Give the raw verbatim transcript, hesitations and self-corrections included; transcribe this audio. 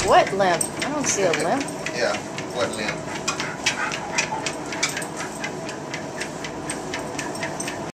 What limp? I don't see a limp. Yeah, what limp?